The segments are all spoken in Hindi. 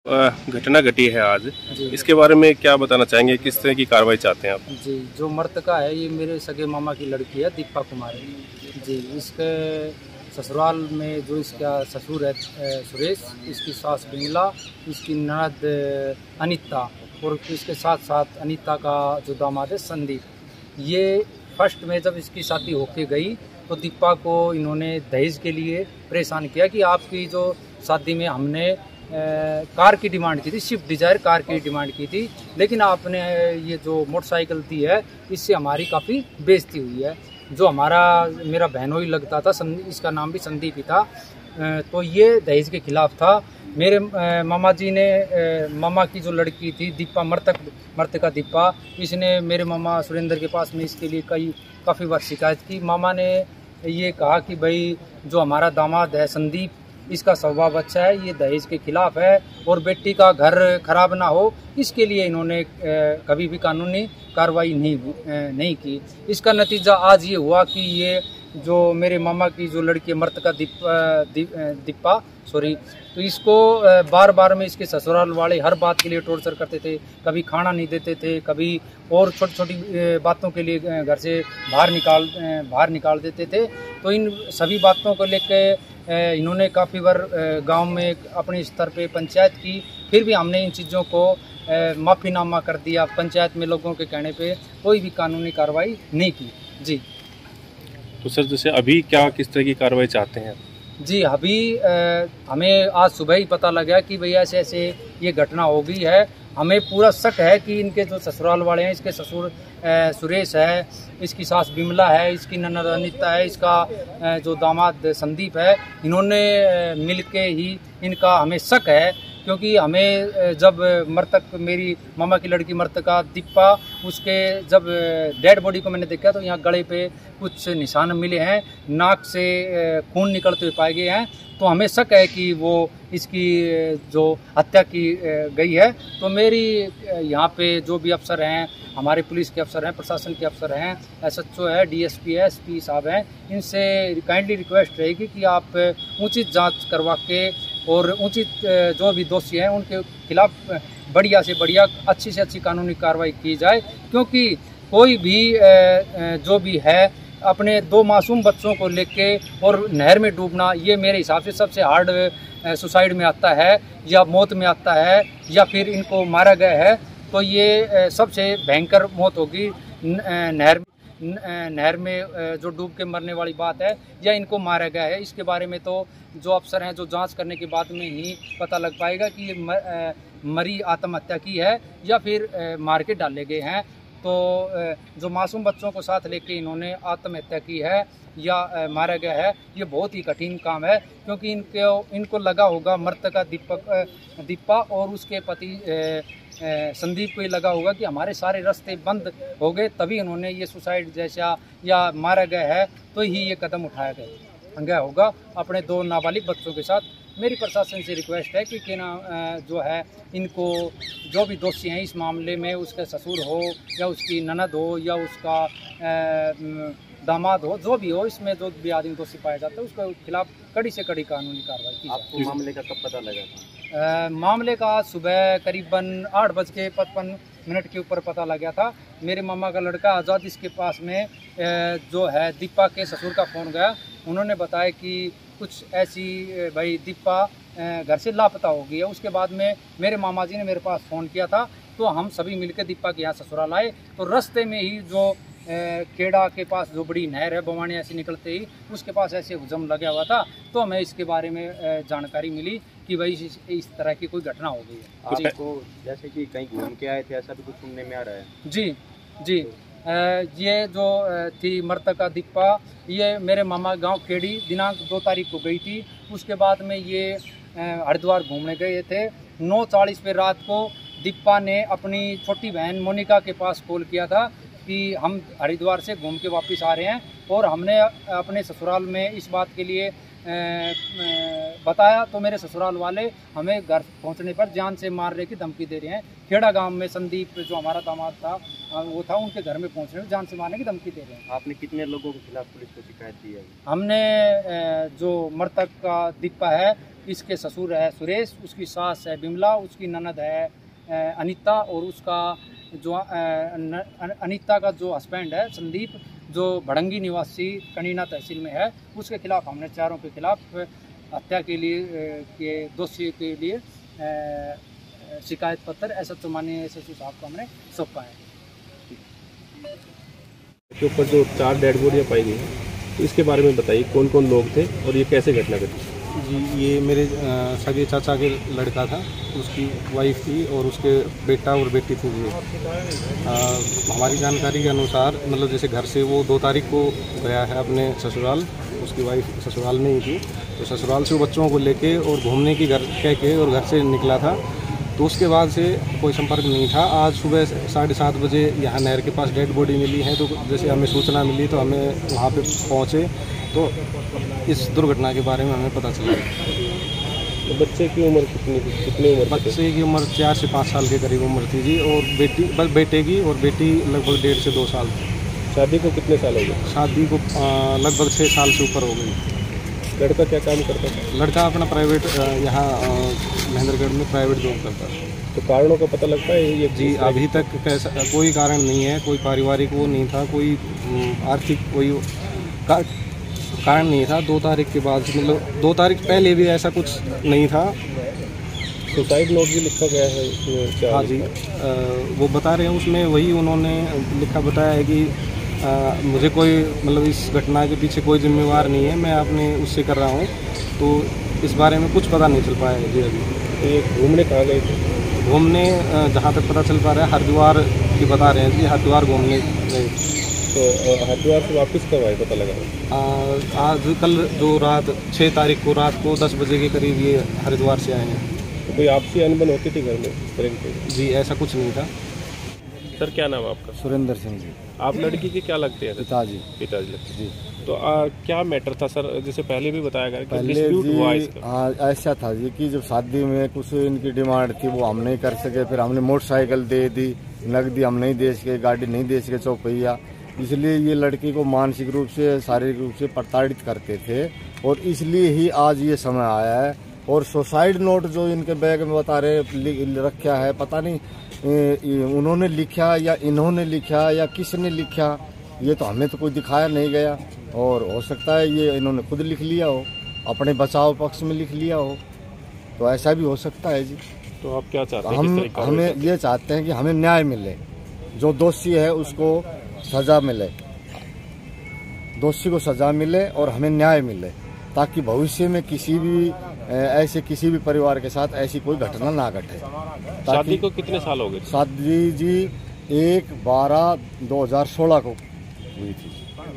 घटना घटी है आज, जी इसके बारे में क्या बताना चाहेंगे, किस तरह की कार्रवाई चाहते हैं आप? जी, जो मृतका है ये मेरे सगे मामा की लड़की है दीपा कुमारी जी। इसके ससुराल में जो इसका ससुर है सुरेश, इसकी सास बिमला, इसकी ननद अनीता और इसके साथ साथ अनीता का जो दामाद है संदीप। ये फर्स्ट में जब इसकी शादी होके गई तो दीपा को इन्होंने दहेज के लिए परेशान किया कि आपकी जो शादी में हमने कार की डिमांड की थी, स्विफ्ट डिजायर कार की डिमांड की थी, लेकिन आपने ये जो मोटरसाइकिल दी है इससे हमारी काफ़ी बेइज्जती हुई है। जो हमारा मेरा बहनों ही लगता था, इसका नाम भी संदीप ही था। तो ये दहेज के खिलाफ था। मेरे मामा जी ने मामा की जो लड़की थी दीपा, मृतका दीपा, इसने मेरे मामा सुरेंद्र के पास में इसके लिए काफ़ी बार शिकायत की। मामा ने ये कहा कि भाई जो हमारा दामाद है संदीप, इसका स्वभाव अच्छा है, ये दहेज के खिलाफ है और बेटी का घर खराब ना हो, इसके लिए इन्होंने कभी भी कानूनी कार्रवाई नहीं की। इसका नतीजा आज ये हुआ कि ये जो मेरे मामा की जो लड़की मृतका दीपा सॉरी, तो इसको बार बार में इसके ससुराल वाले हर बात के लिए टॉर्चर करते थे। कभी खाना नहीं देते थे, कभी और छोटी छोटी बातों के लिए घर से बाहर निकाल देते थे। तो इन सभी बातों को लेकर इन्होंने काफ़ी बार गांव में अपने स्तर पे पंचायत की, फिर भी हमने इन चीज़ों को माफ़ीनामा कर दिया। पंचायत में लोगों के कहने पे कोई भी कानूनी कार्रवाई नहीं की जी। तो सर, जैसे अभी क्या किस तरह की कार्रवाई चाहते हैं? जी, अभी हमें आज सुबह ही पता लगा कि भैया ऐसे ऐसे ये घटना हो गई है। हमें पूरा शक है कि इनके जो ससुराल वाले हैं, इसके ससुर सुरेश है, इसकी सास बिमला है, इसकी ननद अनीता है, इसका जो दामाद संदीप है, इन्होंने मिलके ही इनका हमें शक है। क्योंकि हमें जब मेरी मामा की लड़की मृतका दीपा, उसके जब डेड बॉडी को मैंने देखा तो यहाँ गले पे कुछ निशान मिले हैं, नाक से खून निकलते हुए पाए गए हैं। तो हमें शक है कि वो इसकी जो हत्या की गई है। तो मेरी यहाँ पे जो भी अफसर हैं, हमारे पुलिस के अफसर हैं, प्रशासन के अफसर हैं, SHO है, DSP है, SP साहब हैं, इनसे काइंडली रिक्वेस्ट रहेगी कि आप उचित जांच करवा के और उचित जो भी दोषी हैं उनके खिलाफ बढ़िया से बढ़िया, अच्छी से अच्छी कानूनी कार्रवाई की जाए। क्योंकि कोई भी जो भी है अपने 2 मासूम बच्चों को लेके और नहर में डूबना, ये मेरे हिसाब से सबसे हार्ड सुसाइड में आता है या मौत में आता है, या फिर इनको मारा गया है तो ये सबसे भयंकर मौत होगी। नहर में जो डूब के मरने वाली बात है, या इनको मारा गया है, इसके बारे में तो जो अफसर हैं जो जांच करने के बाद में ही पता लग पाएगा कि ये मरी आत्महत्या की है या फिर मार के डाले गए हैं। तो जो मासूम बच्चों को साथ लेके इन्होंने आत्महत्या की है या मारा गया है, ये बहुत ही कठिन काम है। क्योंकि इनको लगा होगा मृतका दीपा और उसके पति संदीप को ये लगा होगा कि हमारे सारे रास्ते बंद हो गए, तभी उन्होंने ये सुसाइड जैसा या मारा गया है, तो ही ये कदम उठाया गया होगा अपने 2 नाबालिग बच्चों के साथ। मेरी प्रशासन से रिक्वेस्ट है कि ना जो है इनको जो भी दोषी हैं इस मामले में, उसका ससुर हो या उसकी ननद हो या उसका दामाद हो, जो भी हो, इसमें जो भी आदमी दोषी पाया जाता है उसके खिलाफ कड़ी से कड़ी कानूनी कार्रवाई की जाए। आपको मामले का कब पता लगा था? मामले का सुबह करीबन 8:55 के ऊपर पता लगा था। मेरे मामा का लड़का आज़ाद, इसके पास में जो है दीपा के ससुर का फ़ोन गया। उन्होंने बताया कि कुछ ऐसी भाई दीपा घर से लापता हो गई है। उसके बाद में मेरे मामा जी ने मेरे पास फ़ोन किया था, तो हम सभी मिलकर दीपा के यहाँ ससुराल आए। तो रास्ते में ही जो खेड़ा के पास जो बड़ी नहर है, बवानी ऐसे निकलते ही उसके पास ऐसे हुजम लगा हुआ था, तो हमें इसके बारे में जानकारी मिली कि भाई इस तरह की कोई घटना हो गई है। आपको जैसे कि कहीं घूम के आए थे, ऐसा भी कुछ सुनने में आ रहा है? जी, ये जो थी मृतका दीपा, ये मेरे मामा गांव खेड़ी दिनांक 2 तारीख को गई थी। उसके बाद में ये हरिद्वार घूमने गए थे। 9:40 पे रात को दीपा ने अपनी छोटी बहन मोनिका के पास कॉल किया था कि हम हरिद्वार से घूम के वापस आ रहे हैं, और हमने अपने ससुराल में इस बात के लिए बताया। तो मेरे ससुराल वाले हमें घर पहुंचने पर जान से मारने की धमकी दे रहे हैं। खेड़ा गांव में संदीप जो हमारा दामाद था वो था, उनके घर में पहुंचने में जान से मारने की धमकी दे रहे हैं। आपने कितने लोगों के खिलाफ पुलिस को शिकायत दी है? हमने जो मृतक का दीपा है इसके ससुर है सुरेश, उसकी सास है बिमला, उसकी ननद है अनीता, और उसका जो अनीता का जो हस्बैंड है संदीप, जो भड़ंगी निवासी कनीना तहसील में है, उसके खिलाफ हमने चारों के खिलाफ हत्या के लिए के दोषी के लिए शिकायत पत्र SHO माननीय SHO साहब को हमने सौंपा है। के ऊपर जो 4 डेड बॉडियाँ पाई गई हैं, तो इसके बारे में बताइए कौन कौन लोग थे और ये कैसे घटना घटी? जी, ये मेरे सगे चाचा के लड़का था, उसकी वाइफ थी और उसके बेटा और बेटी थी जी। हमारी जानकारी के अनुसार मतलब जैसे घर से वो 2 तारीख को गया है अपने ससुराल, उसकी वाइफ ससुराल में ही थी, तो ससुराल से वो बच्चों को लेके और घूमने की घर कह के और घर से निकला था, तो उसके बाद से कोई संपर्क नहीं था। आज सुबह 7:30 बजे यहाँ नहर के पास डेड बॉडी मिली है, तो जैसे हमें सूचना मिली तो हमें वहाँ पे पहुँचे, तो इस दुर्घटना के बारे में हमें पता चला। तो बच्चे की उम्र कितनी उम्र? बच्चे की उम्र 4 से 5 साल के करीब उम्र थी जी, और बेटे की और बेटी लगभग 1.5 से 2 साल थी। शादी को कितने साल हो गए? शादी को लगभग 6 साल से ऊपर हो गई। लड़का क्या काम करता था? लड़का अपना प्राइवेट यहाँ महेंद्रगढ़ में प्राइवेट जॉब करता है। तो कारणों का पता लगता है ये? जी, अभी तक कैसा कोई कारण नहीं है, कोई पारिवारिक वो नहीं था, कोई आर्थिक कोई कारण नहीं था। 2 तारीख के बाद मतलब 2 तारीख पहले भी ऐसा कुछ नहीं था। सुसाइड नोट भी लिखा गया है इसमें? हाँ जी, वो बता रहे हैं उसमें वही उन्होंने लिखा बताया है कि मुझे कोई मतलब इस घटना के पीछे कोई जिम्मेवार नहीं है, मैं अपने उससे कर रहा हूँ, तो इस बारे में कुछ पता नहीं चल पाया है जी अभी। तो ये घूमने कहाँ गए थे? घूमने जहाँ तक पता चल पा रहा है हरिद्वार की बता रहे हैं जी, हरिद्वार घूमने गए। तो हरिद्वार से वापस कब आए पता लगा? आज कल जो रात 6 तारीख को रात को 10 बजे के करीब ये हरिद्वार से आए हैं। तो कोई आपसी अनबन होती थी घर में इस तरह की? जी, ऐसा कुछ नहीं था। सर क्या नाम है आपका? सुरेंद्र सिंह जी। आप लड़की के क्या लगते हैं? पिताजी। पिताजी लगते जी। तो क्या मैटर था सर, जैसे पहले भी बताया गया कि पहले डिस्प्यूट हुआ जी इसका? ऐसा था जी कि जब शादी में कुछ इनकी डिमांड थी वो हम नहीं कर सके, फिर हमने मोटरसाइकिल दे दी, नकदी हम नहीं दे सके, गाड़ी नहीं दे सके, चौपहिया, इसलिए ये लड़की को मानसिक रूप से शारीरिक रूप से प्रताड़ित करते थे, और इसलिए ही आज ये समय आया है। और सुसाइड नोट जो इनके बैग में बता रहे रखा है, पता नहीं उन्होंने लिखा या इन्होंने लिखा या किसने लिखा, ये तो हमें तो कोई दिखाया नहीं गया, और हो सकता है ये इन्होंने खुद लिख लिया हो, अपने बचाव पक्ष में लिख लिया हो, तो ऐसा भी हो सकता है जी। तो आप क्या चाहते हैं? हमें ये चाहते हैं कि हमें न्याय मिले, जो दोषी है उसको सजा मिले, दोषी को सजा मिले और हमें न्याय मिले, ताकि भविष्य में किसी भी ऐसे किसी भी परिवार के साथ ऐसी कोई घटना ना घटे। शादी को कितने साल हो गए? शादी जी 1/12/2016 को हुई थी,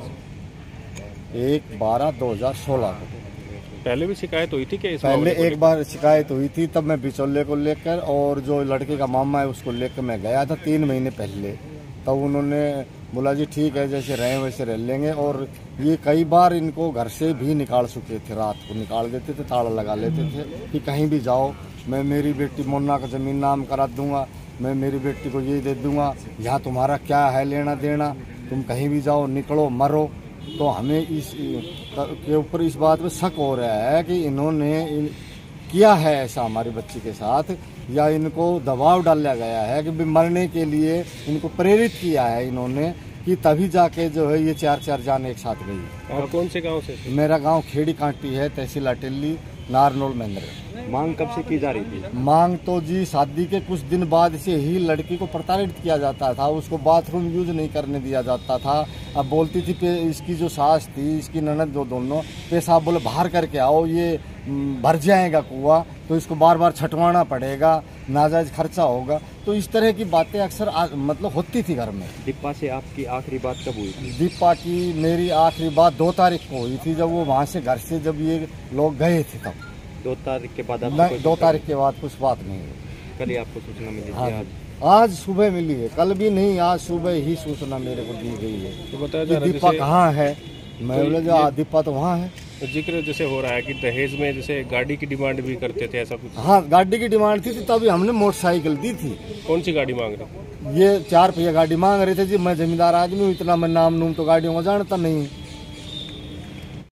1/12/2016 को। पहले भी शिकायत हुई थी क्या? पहले एक बार शिकायत हुई थी, तब मैं बिचौले को लेकर और जो लड़के का मामा है उसको लेकर मैं गया था 3 महीने पहले, तब उन्होंने बोला जी ठीक है, जैसे रहे वैसे रह लेंगे। और ये कई बार इनको घर से भी निकाल चुके थे, रात को निकाल देते थे, ताला लगा लेते थे कि कहीं भी जाओ, मैं मेरी बेटी मोन्ना का ज़मीन नाम करा दूंगा, मैं मेरी बेटी को ये दे दूंगा, यहाँ तुम्हारा क्या है लेना देना, तुम कहीं भी जाओ, निकलो, मरो। तो हमें इस के ऊपर इस बात में शक हो रहा है कि इन्होंने किया है ऐसा हमारी बच्ची के साथ, या इनको दबाव डाला गया है कि मरने के लिए इनको प्रेरित किया है इन्होंने, कि तभी जाके जो है ये 4 जान एक साथ गई। आप कौन से गांव से? मेरा गांव खेड़ी कांटी है, तहसील अटेली, नारनौल महेंद्रगढ़। मांग कब से की जा रही थी? मांग तो जी शादी के कुछ दिन बाद से ही लड़की को प्रताड़ित किया जाता था, उसको बाथरूम यूज नहीं करने दिया जाता था। अब बोलती थी कि इसकी जो सास थी, इसकी ननद, जो दोनों पेशाब बोले बाहर करके आओ, ये भर जाएगा कुआं, तो इसको बार बार छटवाना पड़ेगा, नाजायज खर्चा होगा। तो इस तरह की बातें अक्सर मतलब होती थी घर में। दीपा से आपकी आखिरी बात कब हुई थी? दीपा की मेरी आखिरी बात 2 तारीख को हुई थी, जब वो वहाँ से घर से जब ये लोग गए थे तब। 2 तारीख के बाद? 2 तारीख के बाद कुछ बात नहीं हुई। कल ही आपको सूचना मिली थी? हाँ, आज सुबह मिली है, कल भी नहीं, आज सुबह ही सूचना मेरे को दी गई है। तो बताया जा रहा है दीपा कहाँ है, मैं बोला जो दीपा तो वहाँ है। तो जिक्र जैसे हो रहा है कि दहेज में जैसे गाड़ी की डिमांड भी करते थे, ऐसा कुछ? हाँ, गाड़ी की डिमांड थी, तभी हमने मोटरसाइकिल दी थी। कौन सी गाड़ी मांग रहे? ये 4 पहिया गाड़ी मांग रहे थे जी। मैं जमींदार आदमी हूँ, इतना मैं नाम नूम तो गाड़ियों को जानता नहीं।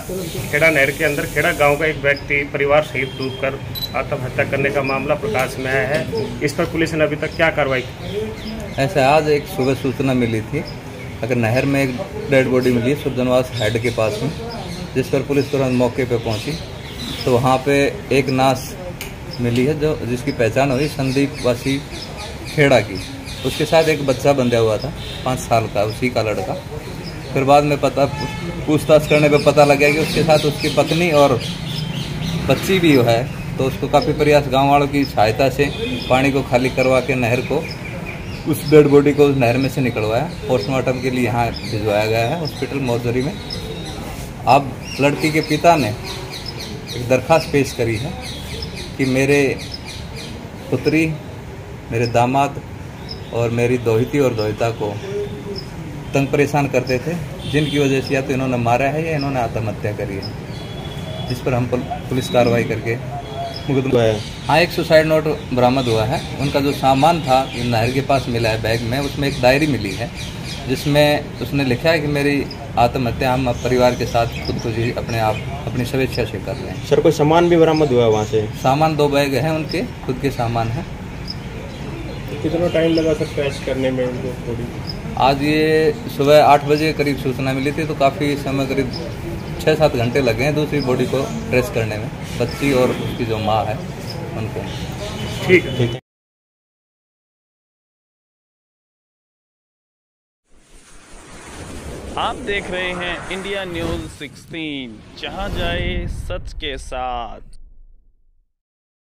खेड़ा नहर के अंदर खेड़ा गांव का एक व्यक्ति परिवार सहित डूबकर आत्महत्या करने का मामला प्रकाश में आया है। इस पर पुलिस ने अभी तक क्या कार्रवाई की? ऐसा आज एक सुबह सूचना मिली थी, अगर नहर में एक डेड बॉडी मिली सुरजनवास हेड के पास में, जिस पर पुलिस तुरंत मौके पर पहुंची तो वहाँ पे एक नाश मिली है जो जिसकी पहचान हुई संदीप वासी खेड़ा की। उसके साथ एक बच्चा बंधा हुआ था 5 साल का, उसी का लड़का। फिर बाद में पूछताछ करने पे पता लगा कि उसके साथ उसकी पत्नी और बच्ची भी है। तो उसको काफ़ी प्रयास गांव वालों की सहायता से पानी को खाली करवा के नहर को उस डेड बॉडी को उस नहर में से निकलवाया, पोस्टमार्टम के लिए यहाँ भिजवाया गया है हॉस्पिटल मौजरी में। अब लड़की के पिता ने एक दरख्वास्त पेश करी है कि मेरे पुत्री, मेरे दामाद और मेरी दोहिती और दोहिता को तंग परेशान करते थे, जिनकी वजह से या तो इन्होंने मारा है या इन्होंने आत्महत्या करी है, जिस पर हम पुलिस कार्रवाई करके मुकदमा है। हाँ, एक सुसाइड नोट बरामद हुआ है। उनका जो सामान था नहर के पास मिला है बैग में, उसमें एक डायरी मिली है जिसमें उसने लिखा है कि मेरी आत्महत्या हम परिवार के साथ खुदकुशी अपने आप अपनी स्वेच्छा से कर रहे हैं। सर, कोई सामान भी बरामद हुआ है वहाँ से? सामान 2 बैग हैं उनके खुद के सामान है। कितना टाइम लगा सर क्रैश करने में उनको बॉडी? आज ये सुबह 8 बजे करीब सूचना मिली थी, तो काफ़ी समय करीब 6-7 घंटे लगे हैं दूसरी बॉडी को ट्रेस करने में, बच्ची और उसकी जो माँ है उनको। ठीक है। आप देख रहे हैं इंडिया न्यूज़ 16, जहां जाए सच के साथ।